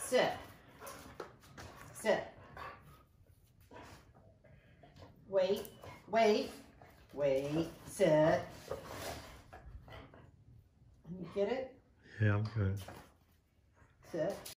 Sit. Sit. Wait, wait, wait, sit. You get it? Yeah, I'm good. Sit.